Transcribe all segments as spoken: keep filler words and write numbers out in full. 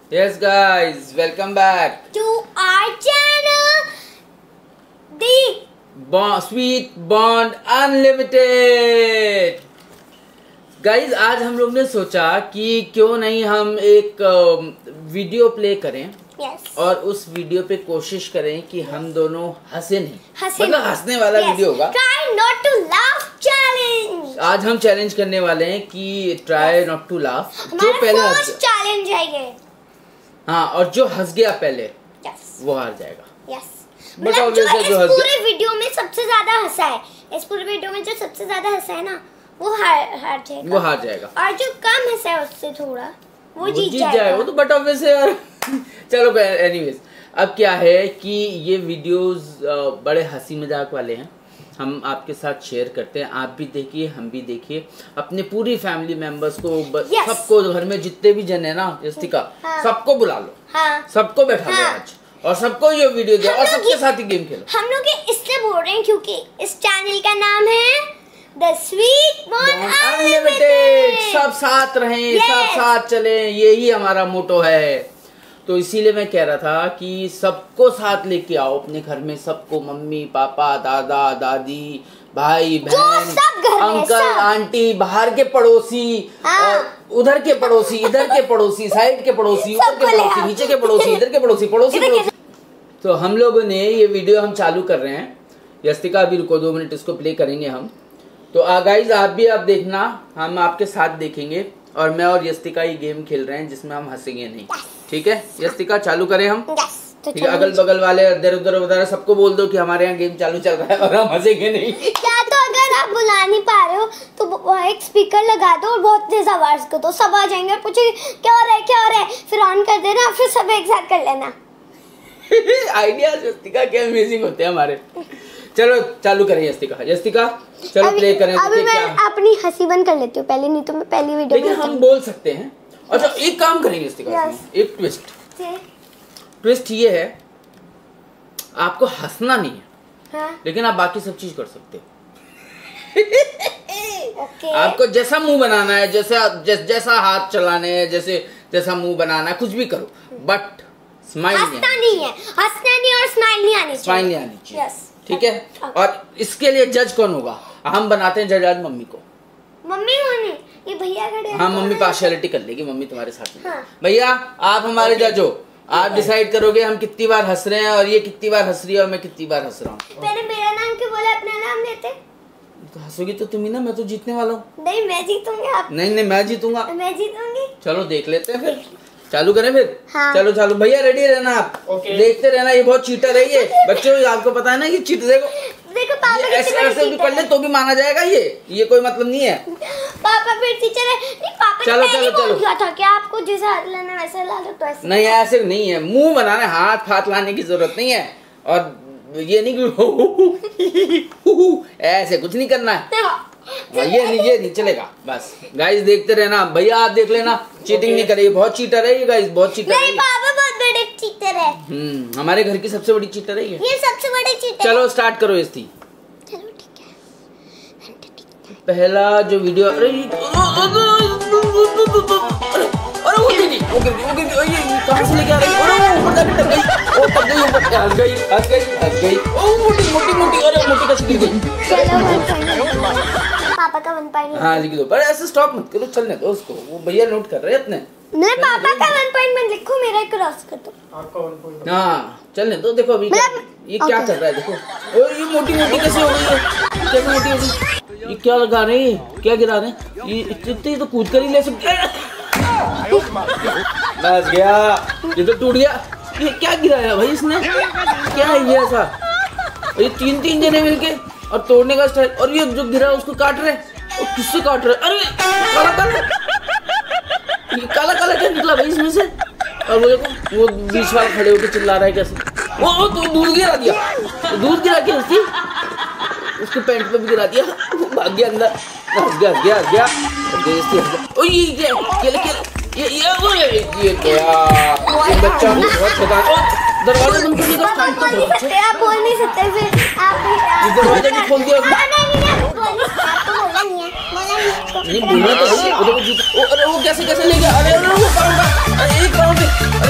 Yes guys, welcome back to our channel, the Bond, Sweet Bond Unlimited। Guys आज हम लोग ने सोचा कि क्यों नहीं हम एक वीडियो प्ले करें yes. और उस वीडियो पे कोशिश करें कि हम दोनों हंसे नहीं, हंसे मतलब हंसने वाला yes. वीडियो होगा। Try not to laugh challenge। आज हम चैलेंज करने वाले हैं कि ट्राई नॉट टू लाफ। जो पहले हंस चैलेंज है ये। हाँ, और जो हंस गया पहले yes. वो हार जाएगा। yes. बट मतलब जो ऑब्वियसली इस जो हंस पूरे वीडियो में सबसे ज्यादा हंसा है, इस पूरे वीडियो में जो सबसे ज्यादा हंसा है ना, वो हार हार जाएगा। वो हार जाएगा। और जो कम हंसा है उससे थोड़ा वो, वो जीत जीत जाएगा। जाएगा। वो तो बट ऑब्वियसली यार चलो एनीवेज, अब क्या है कि ये वीडियोस बड़े हंसी मजाक वाले हैं, हम आपके साथ शेयर करते हैं। आप भी देखिए, हम भी देखिए, अपने पूरी फैमिली मेंबर्स को yes. सबको, घर में जितने भी जन है ना यस्तिका, हाँ. सबको बुला लो, हाँ. सबको बैठा हाँ. लो आज, और सबको ये वीडियो दो और सबके साथ ही गेम खेलो। हम लोग ये इसलिए बोल रहे हैं क्योंकि इस चैनल का नाम है द स्वीट बॉन्ड अनलिमिटेड। सब साथ रहें, yes. सब साथ चलें, यही हमारा मोटो है। तो इसीलिए मैं कह रहा था कि सबको साथ लेके आओ अपने घर में, सबको, मम्मी पापा दादा दादी भाई बहन अंकल आंटी, बाहर के पड़ोसी, हाँ। और उधर के पड़ोसी, इधर के पड़ोसी, साइड के पड़ोसी, ऊपर के पड़ोसी, नीचे के पड़ोसी, इधर के पड़ोसी, पड़ोसी पड़ोसी। तो हम लोगों ने ये वीडियो हम चालू कर रहे हैं। यस्तिका अभी रुको दो मिनट, इसको प्ले करेंगे हम। तो गाइज आप भी आप देखना, हम आपके साथ देखेंगे, और मैं और यस्तिका ये गेम खेल रहे हैं जिसमें हम हंसेंगे नहीं। ठीक है यस्तिका, चालू करें हम? ठीक है, अगल बगल वाले इधर उधर उधर सबको बोल दो कि हमारे यहाँ गेम चालू चल रहा है और हम हंसेंगे नहीं। क्या तो अगर आप बुला नहीं पा रहे हो तो एक स्पीकर लगा दो और बहुत तेज आवाज कर दो, सब आ जाएंगे और पूछे क्या हो रहा है क्या हो रहा है, फिर ऑन कर देना, फिर सब एक साथ कर लेना। आइडियाज यस्तिका क्या अमेजिंग होते हैं हमारे। चलो चालू करें यस्तिका। यस्तिका चलो प्ले करें। अभी मैं अपनी हंसी बंद कर लेती हूँ पहले, नहीं तो मैं पहली वीडियो लेकिन हम बोल सकते हैं। अच्छा एक काम करेंगे यस्तिका, एक ट्विस्ट ट्विस्ट ये है, आपको हंसना नहीं है, हाँ? लेकिन आप बाकी सब चीज कर सकते हो। okay. आपको जैसा मुंह बनाना है, जैसा जैस, जैसा हाथ चलाने हैं, जैसे जैसा मुंह बनाना है, कुछ भी करो, बट स्माइल हंसना नहीं है, हंसना नहीं और स्माइल नहीं आनी चाहिए, स्माइल नहीं आनी चाहिए। yes. ठीक है okay. और इसके लिए जज कौन होगा? हम बनाते हैं जज आज मम्मी को। मम्मी होनी, ये भैया खड़े हैं। हाँ, मम्मी पार्शियलिटी कर लेगी, मम्मी तुम्हारे साथ में। हाँ। भैया आप हमारे जज हो, आप डिसाइड करोगे हम कितनी बार हंस रहे हैं, और ये कितनी बार हंस रही है और मैं कितनी बार हंस रहा हूँ। पहले मेरा नाम क्यों बोला, अपना नाम लेते? तो हंसोगी तो तुम ही ना, मैं तो जीतने वाला हूँ। नहीं मैं जीतूंगी। आप नहीं नहीं मैं जीतूंगा। मैं जीतूंगी। चलो देख लेते हैं, फिर चालू करें फिर। हाँ। चलो चालू, भैया रेडी रहना आप। okay. देखते रहना, ये बहुत चीटर है ये बच्चों, आपको पता है ना ये चीट। देखो देखो पापा ऐसे ऐसे भी कर ले तो भी माना जाएगा, ये ये कोई मतलब नहीं है। पापा फिर टीचर है। नहीं पापा चलो ने चलो चलो बोला था कि आपको जैसा हाथ लाना वैसा ला लो, तो ऐसे नहीं, ऐसे नहीं है, मुंह बनाने, हाथ हाथ लाने की जरूरत नहीं है, और ये नहीं कि ऐसे कुछ नहीं करना है। ये नहीं ये नहीं चलेगा। बस गाइस देखते रहना, भैया आप देख लेना, चीटिंग नहीं करेगी, बहुत चीटर है ये गाइस, बहुत चीटर है। नहीं पापा बहुत बड़े चीटर है। हम्म हमारे घर की सबसे बड़ी चीटर है ये। ये सबसे बड़े चीटर। चलो स्टार्ट करो इस थी। चलो ठीक है। पहला जो वीडियो, अरे अरे वो नहीं ओके ओके ये कहां से लेके आ रही है? अरे ऊपर जाके टक गई, ओ टक गई, ऊपर हंस गई हंस गई हंस गई, ओ मोटी मोटी मोटी, अरे मोटी कैसे गिर गई। चलो पापा का वन पॉइंट। हाँ लिख दो, पर ऐसे स्टॉप मत करो, चलने दो उसको, वो भैया नोट कर रहे हैं अपने। नहीं पापा का वन पॉइंट मत लिखो, मेरा क्रॉस कर दो। आपका वन पॉइंट। हाँ चलने दो। देखो अभी ये क्या कर रहा है, देखो ओ ये मोटी मोटी कैसे हो गई है, कैसे मोटी हो गई, ये क्या लगा रहे हैं, क्या गिरा रहे हैं, ये इतनी तो कूद कर ही ले सकते। बस गया, ये तो टूट गया। ये क्या गिराया भाई इसने, क्या है ये ऐसा? ये तीन तीन जने मिलके और तोड़ने का स्टाइल, और ये जो गिरा उसको काट रहे, और किससे काट रहे? अरे काला काला, ये काला काला क्या निकला भाई इसमें से? और वो देखो वो बीच वाला खड़े होकर चिल्ला रहा है कैसे, वो वो तो दूध गिरा दिया, तो दूध गिरा के उसकी उसके पैंट पे भी गिरा दिया, भाग गया अंदर, हंस गया हंस गया हंस गया। ओ ये ये केले केले ये ये वो ये क्या ये बच्चा बहुत खतरनाक। ओ दरवाजा तुम क्यों नहीं खोलते? आप बोल नहीं सकते, फिर आप दरवाजा नहीं खोल दिया। नहीं नहीं आपको बोलना नहीं है, बोलना नहीं है। नहीं बोलना तो है। वो देखो जीत, ओ अरे वो कैसे कैसे ले गया, अरे अरे वो पाऊंगा, अरे एक राउंड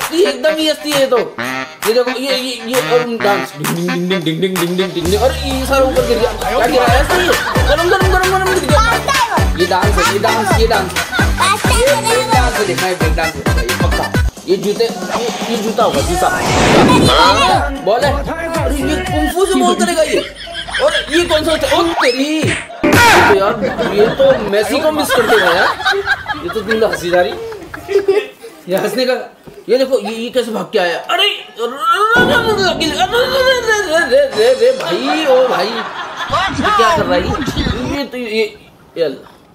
यस्ती एकदम यस्ती है। तो ये देखो ये ये ये और डांस डिंग डिंग डिंग डिंग डिंग डिंग डिंग डिंग और ये सारा ऊपर गिर गया। क्या गिरा है? सही है, गरम गरम गरम गरम गिर गया। ये डांस है, ये डांस ये डांस ये डांस देखना है, ब्रेक डांस है ये पक्का। ये जूते ये, ये जूता होगा, जूता बॉल है। अरे ये कुंफू से बॉल करेगा ये। और ये कौन सा होता है? ओ तेरी तो यार ये तो मेसी को मिस कर देगा यार। ये तो तुम हंसी जा रही, ये हंसने का। ये देखो ये ये कैसे भाग के आया। अरे रे रे भाई, ओ भाई ये क्या कर रहा है? ये तो ये ये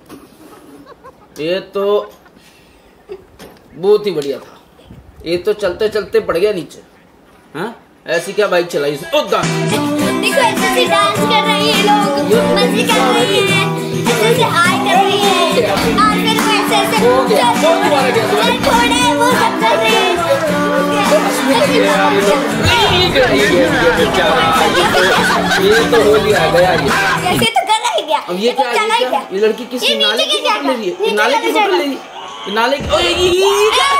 ये तो बहुत ही बढ़िया था। ये तो चलते चलते पड़ गया नीचे। हाँ ऐसी क्या बाइक चलाई इसने? ओ देखो ऐसे ऐसे डांस कर रहे हैं लोग, मजे कर रहे हैं, ऐसे ऐसे हाय कर रहे हैं और फिर वो ऐसे ऐसे थोड़े वो सब कर रहे हैं। ये तो हो गया गया ये। ऐसे तो कर ही गया। अब ये क्या है? ये क्या? ये लड़की किस नाले की फोटो ले रही है? नाले की फोटो ले रही है? नाले की? ओए ये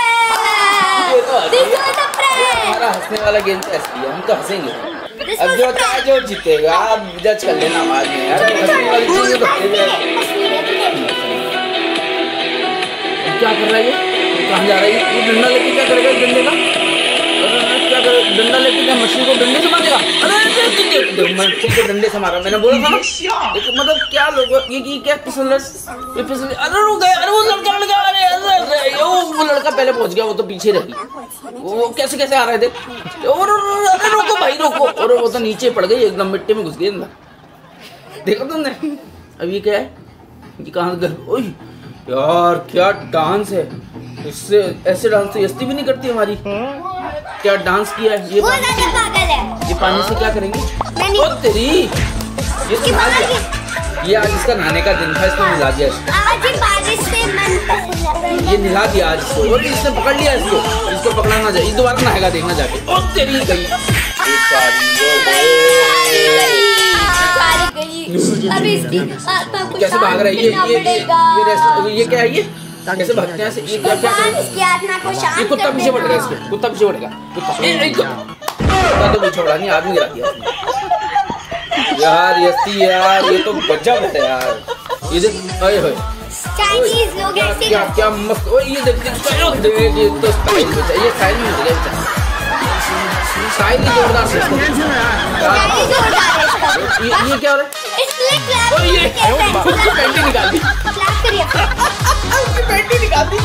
हमारा हंसने वाला गेम तो ऐसा ही है, हम तो हंसेंगे। अब जो होता है जो जीतेगा आप जज कर लेना बाद में यार। हंसने वाली चीज़ तो क्या कर रहा है ये? कहाँ जा रहा है ये? डंडा लेके क्या करेगा डंडे का? क्या करे डंडा लेके? क्या मछली को डंडे से मारेगा? अरे मछली को डंडे से मारा, मैंने बोला था ना। मतलब क्या लोग ये ये क्या फिसल ये फिसल। अरे रुक गए, अरे वो लड़का लड़का अरे अरे वो लड़का पहले पहुंच गया, वो तो पीछे रही। वो कैसे कैसे आ रहे थे? और अरे रोको भाई रोको। और वो तो नीचे पड़ गई एकदम, मिट्टी में घुस गई अंदर। देखो तुमने? अब ये क्या है? ये कहाँ गए? यार क्या डांस है। इससे ऐसे डांस तो यस्ती भी नहीं करती हमारी। क्या डांस किया है ये? पागल है। ये पानी से क्या करेंगे? ओ तेरी ये तो नहा दिया। ये आज इसका नहाने का दिन था, इसने नहा दिया इसको। आज बारिश से मन ये नहा दिया आज इसको। और इसने पकड़ लिया इसको। इसको पकड़ना ना जाए, दोबारा नहाएगा देखना जाके। ओ तेरी गई अभी इसकी कैसे भाग रहा है ये? ये ये ये क्या है ये? कैसे भागते हैं ऐसे? ये क्या क्या कर? ये कुत्ता पीछे बढ़ गया इसके। कुत्ता पीछे बढ़ गया। कुत्ता ए एक कुत्ता तो पीछे बढ़ा नहीं, आदमी गिरा दिया यार। यस्ती यार ये तो गजब है यार। ये देख ओए होए चाइनीज लोग ऐसे क्या क्या मस्त। ओए ये देख देख ये तो स्टाइल में है, ये स्टाइल में हो गया बेटा। स्टाइल ही जोरदार है इसको। ये ये क्या हो रहा है? और ये पैंटी निकाल दी। पैंटी निकाल दी।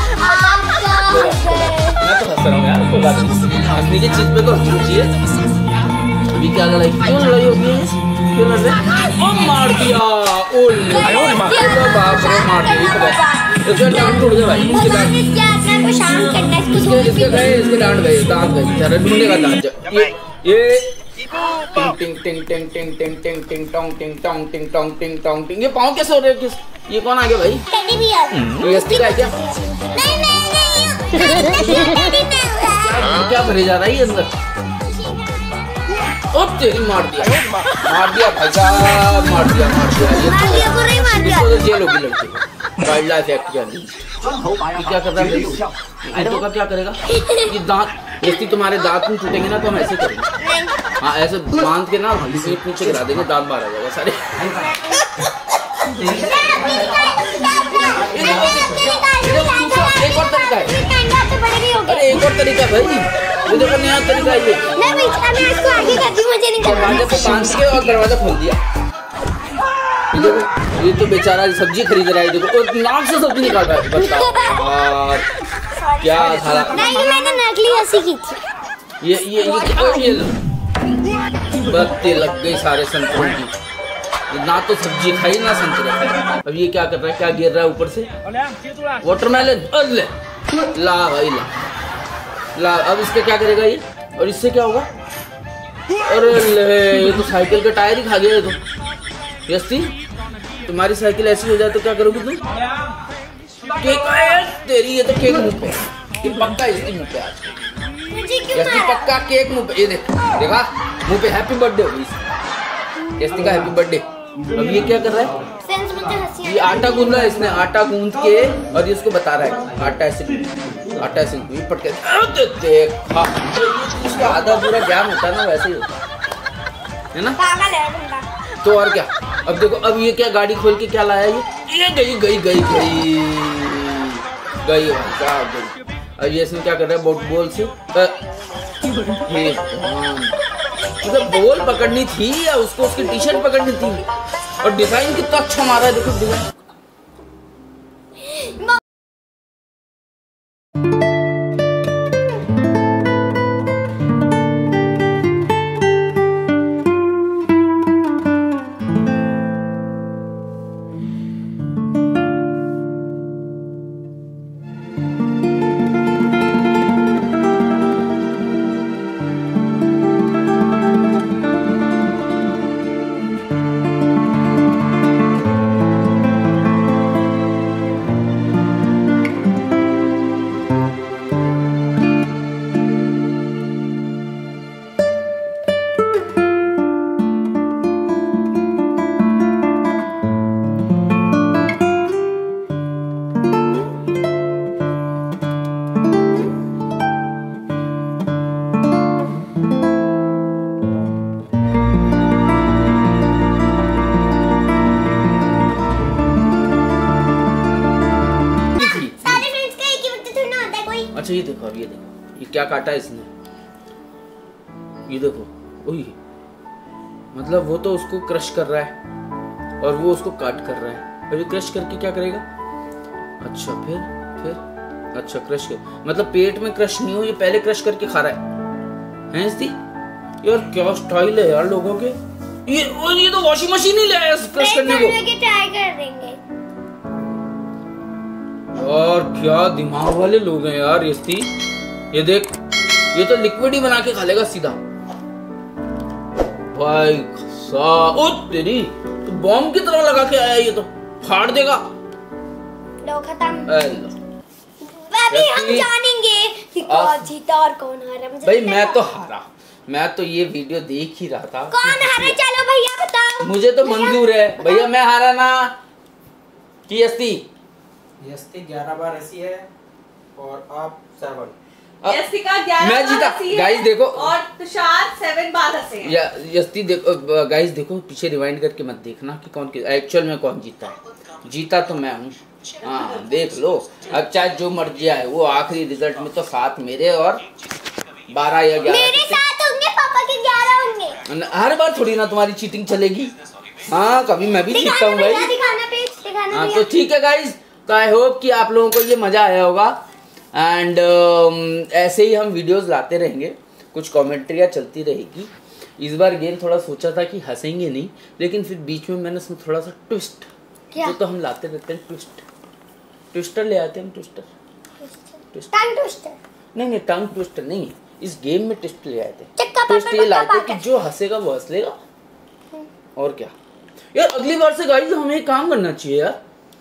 मैं तो हंस रहा हूँ यार, कोई बात नहीं। हंसने की चीज पे तो हंसनी चाहिए। अभी क्या लड़ाई? क्यों लड़ाई होगी? क्यों लड़ रहे? ओ मार दिया। ओ बाप रे मार दिया। इसका डांट टूट गया भाई। इसके दांत इसके इसके गए इसके दांत गए दांत गए। जरा ढूंढेगा दांत। ये ये टिंग टिंग टिंग टिंग टिंग टिंग टिंग टोंग टिंग टोंग टिंग टोंग टिंग टोंग टिंग। ये पाँव कैसे हो रहे हैं? किस ये कौन आ गया भाई? Teddy bear. ये यस्ती का है क्या? नहीं नहीं नहीं क्या भरे जा रहा है ये अंदर? ओ तेरी मार दिया मार दिया भाई साहब, मार दिया मार दिया। ये मार दिया पूरा ही मार दिया। इसको तो जेल होगी लड़की। वाइल्ड लाइफ एक्ट क्या है? क्या कर रहा है भाई? तो का क्या करेगा? ये दांत यस्ती तुम्हारे दांत में टूटेंगे ना तो हम ऐसे करेंगे। हाँ ऐसे बांध के ना नीचे गिरा देंगे, दांत बाहर आ जाएगा सारे। एक और तरीका है। अरे एक और तरीका भाई, ये देखो नया तरीका है ये। मैं इसको आगे करती हूँ, मुझे नहीं करना। दरवाजे पे बांध के और दरवाजा खोल दिया। ये देखो ये तो बेचारा सब्जी खरीद रहा है। देखो और नाक से सब्जी निकाल रहा है। बताओ और क्या सारा। नहीं मैंने नकली हंसी की थी। ये ये ये ये बत्ती लग गई सारे संतरों की। ना तो सब्जी खाई ना संतरे खाई। अब ये क्या कर रहा है? क्या गिर रहा है ऊपर से? वाटरमेलन। अरे ला भाई ला ला। अब इसका क्या करेगा ये? और इससे क्या होगा? अरे ले ये तो साइकिल का टायर ही खा गया ये तो। यस्ती तुम्हारी साइकिल ऐसी हो जाए तो क्या करोगी तुम? केक है तेरी। ये तो केक मुंह पे ये पक्का इसकी मुंह पे आज यस्ती पक्का केक मुंह पे। ये देख देखा मुंह पे हैप्पी बर्थडे होगी यस्ती का। Happy birthday. अब ये क्या कर रहा है? सेंटेंस में तो हंसी ये आटा गूंद रहा है इसने, आटा गूंद के और ये उसको बता रहा है आटा ऐसे आटा ऐसे पट के देखा। इसका आधा पूरा ज्ञान होता है ना, वैसे ही होता है ना। पागल है बंदा। तो और क्या, अब देखो अब ये क्या गाड़ी खोल के क्या लाया ये ये गई गई गई गई गई क्या गई। अब ये इसमें क्या कर रहा है, बोट बॉल से ये मतलब बॉल पकड़नी थी या उसको उसकी टी शर्ट पकड़नी थी। और डिजाइन कितना अच्छा मारा है, देखो डिजाइन। अच्छा ये देखो, अब ये देखो ये क्या काटा है इसने, ये देखो ओही, मतलब वो तो उसको क्रश कर रहा है और वो उसको काट कर रहा है। अभी क्रश करके क्या करेगा, अच्छा फिर फिर अच्छा क्रश कर, मतलब पेट में क्रश नहीं हो, ये पहले क्रश करके खा रहा है हैं इसकी। यार क्या स्टाइल है यार लोगों के। ये और ये तो वॉशिंग मशीन ही लाया क्रश करने को। ट्राई कर देंगे। और क्या दिमाग वाले लोग हैं यार यस्ती। ये देख ये तो लिक्विड ही बना के खा लेगा सीधा भाई सा। ओ तेरी तो बॉम्ब की तरह लगा के आया, ये तो फाड़ देगा। लो खत्म। अभी हम जानेंगे कि कौन जीता और कौन हारा। मुझे भाई मैं तो हारा, मैं तो ये वीडियो देख ही रहा था। कौन हारा चलो भैया बताओ। मुझे तो मंजूर है भैया, मैं हारा ना कि यस्ती। यस्ती ग्यारह बार ऐसी है और आप सेवन। यस्ती का ग्यारह मैं जीता गाइस देखो, और तुषार सेवन बार हंसे हैं। या यस्ती देखो गाइस देखो, पीछे रिवाइंड करके मत देखना कि कौन एक्चुअल में कौन जीता है। जीता तो मैं हूँ, हाँ देख लो। अब चाहे जो मर्जी आए, वो आखिरी रिजल्ट में तो सात मेरे और बारह या ग्यारह मेरे साथ होंगे, पापा के ग्यारह होंगे। हर बार थोड़ी ना तुम्हारी चीटिंग चलेगी। हाँ कभी मैं भी जीतता हूँ भाई। दिखाना पेज, दिखाना हाँ तो ठीक है गाइस, तो आई होप कि आप लोगों को ये मजा आया होगा। एंड uh, ऐसे ही हम वीडियोस लाते रहेंगे, कुछ कमेंट्रियाँ चलती रहेगी। इस बार गेम थोड़ा सोचा था कि हंसेंगे नहीं, लेकिन फिर बीच में मैंने इसमें थोड़ा सा ट्विस्ट, तो, तो हम लाते रहते हैं ट्विस्ट, ट्विस्टर ले आते हैं हम। ट्विस्टर ट्विस्टर टंग ट्विस्टर नहीं नहीं टंग ट्विस्टर नहीं, इस गेम में ट्विस्ट ले आए थे। ट्विस्ट ये लाए थे कि जो हंसेगा वो हंस लेगा। और क्या यार, अगली बार से गाइस हमें एक काम करना चाहिए यार,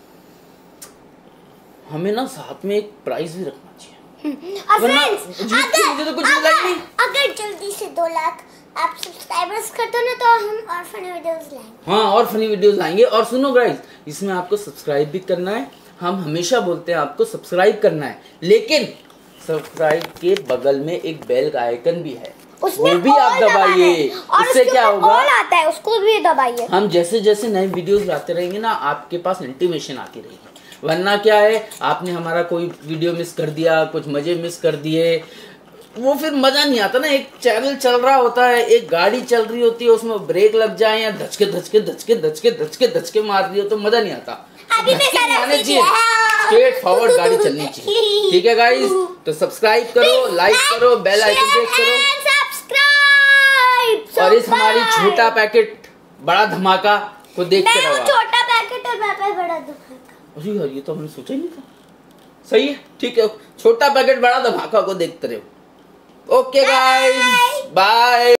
हमें ना साथ में एक प्राइज भी रखना चाहिए। वरना जीत के मुझे तो कुछ मिला ही नहीं। अगर जल्दी से दो लाख आप सब्सक्राइबर्स कर दो ना, तो हम और फनी वीडियोस लाएंगे। हाँ और फनी वीडियोस लाएंगे। और सुनो गाइस, इसमें आपको सब्सक्राइब भी करना है। हम हमेशा बोलते हैं आपको सब्सक्राइब करना है, लेकिन सब्सक्राइब के बगल में एक बेल का आइकन भी है, वो भी आप दबाइए। उससे क्या होगा, ऑल आता है, उसको भी दबाइए। हम जैसे जैसे नए वीडियोस लाते रहेंगे ना, आपके पास इंटीमेशन आती रहेगी। वरना क्या है, आपने हमारा कोई वीडियो मिस कर दिया, कुछ मजे मिस कर दिए, वो फिर मजा नहीं आता ना। एक चैनल चल रहा होता है, एक गाड़ी चल रही होती है, उसमें ब्रेक लग जाए या धचके धचके धचके धचके धचके धचके मार दिए तो मजा नहीं आता। अभी आने चाहिए, स्ट्रेट फॉरवर्ड गाड़ी चलनी चाहिए। ठीक है गाइस, तो सब्सक्राइब करो, लाइक करो, बेल आइकन प्रेस करो, सब्सक्राइब। और इस हमारी छोटा पैकेट बड़ा धमाका को देखते रहो। छोटा पैकेट और पापा बड़ा धमाका। अरे यार ये तो हमने सोचा ही नहीं था। सही है, ठीक है, छोटा पैकेट बड़ा धमाका को देखते रहो। Okay guys, bye.